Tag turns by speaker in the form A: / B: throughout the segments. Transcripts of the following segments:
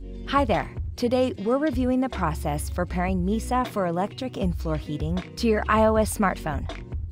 A: Hi there. Today, we're reviewing the process for pairing Mysa for electric in-floor heating to your iOS smartphone.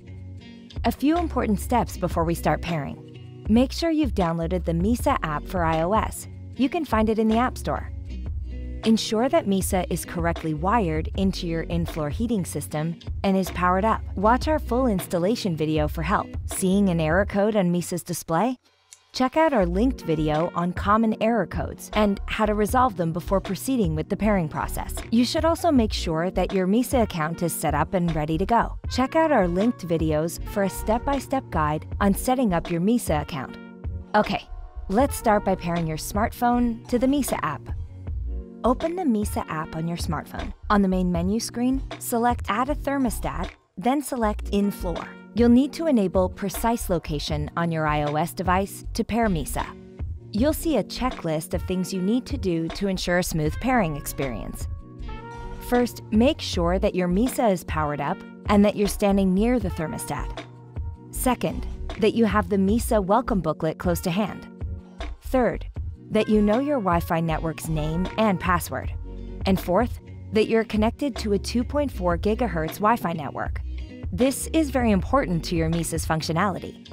A: A few important steps before we start pairing. Make sure you've downloaded the Mysa app for iOS. You can find it in the App Store. Ensure that Mysa is correctly wired into your in-floor heating system and is powered up. Watch our full installation video for help. Seeing an error code on Mysa's display? Check out our linked video on common error codes and how to resolve them before proceeding with the pairing process. You should also make sure that your Mysa account is set up and ready to go. Check out our linked videos for a step-by-step guide on setting up your Mysa account. Okay, let's start by pairing your smartphone to the Mysa app. Open the Mysa app on your smartphone. On the main menu screen, select Add a Thermostat, then select In-Floor. You'll need to enable Precise Location on your iOS device to pair Mysa. You'll see a checklist of things you need to do to ensure a smooth pairing experience. First, make sure that your Mysa is powered up and that you're standing near the thermostat. Second, that you have the Mysa welcome booklet close to hand. Third, that you know your Wi-Fi network's name and password. And fourth, that you're connected to a 2.4 GHz Wi-Fi network. This is very important to your Mysa's functionality.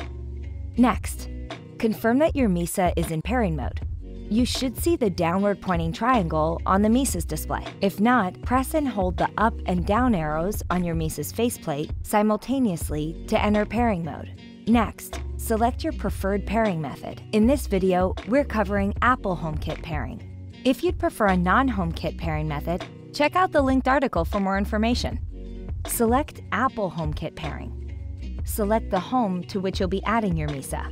A: Next, confirm that your Mysa is in pairing mode. You should see the downward pointing triangle on the Mysa's display. If not, press and hold the up and down arrows on your Mysa's faceplate simultaneously to enter pairing mode. Next, select your preferred pairing method. In this video, we're covering Apple HomeKit pairing. If you'd prefer a non-HomeKit pairing method, check out the linked article for more information. Select Apple HomeKit pairing. Select the home to which you'll be adding your Mysa.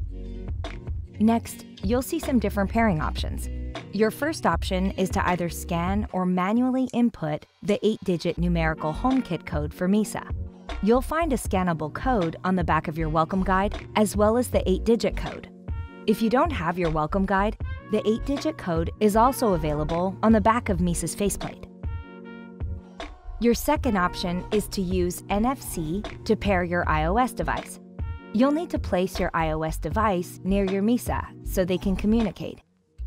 A: Next, you'll see some different pairing options. Your first option is to either scan or manually input the 8-digit numerical HomeKit code for Mysa. You'll find a scannable code on the back of your welcome guide, as well as the 8-digit code. If you don't have your welcome guide, the 8-digit code is also available on the back of Mysa's faceplate. Your second option is to use NFC to pair your iOS device. You'll need to place your iOS device near your Mysa so they can communicate.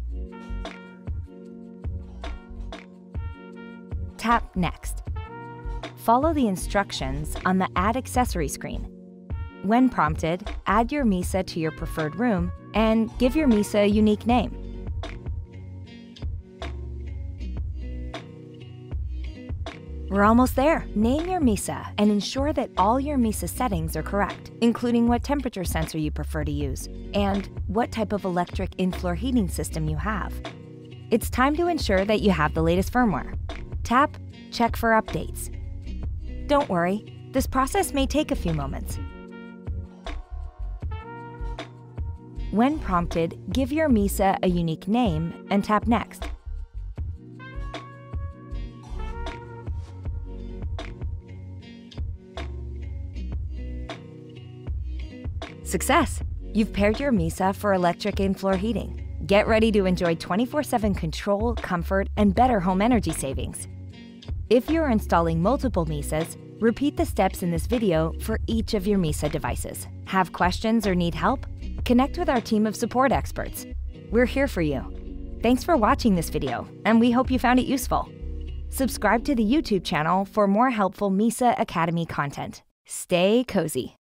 A: Tap Next. Follow the instructions on the Add Accessory screen. When prompted, add your Mysa to your preferred room and give your Mysa a unique name. We're almost there. Name your Mysa and ensure that all your Mysa settings are correct, including what temperature sensor you prefer to use and what type of electric in-floor heating system you have. It's time to ensure that you have the latest firmware. Tap Check for updates. Don't worry, this process may take a few moments. When prompted, give your Mysa a unique name and tap Next. Success! You've paired your Mysa for electric in-floor heating. Get ready to enjoy 24/7 control, comfort, and better home energy savings. If you're installing multiple Mysas, repeat the steps in this video for each of your Mysa devices. Have questions or need help? Connect with our team of support experts. We're here for you. Thanks for watching this video, and we hope you found it useful. Subscribe to the YouTube channel for more helpful Mysa Academy content. Stay cozy.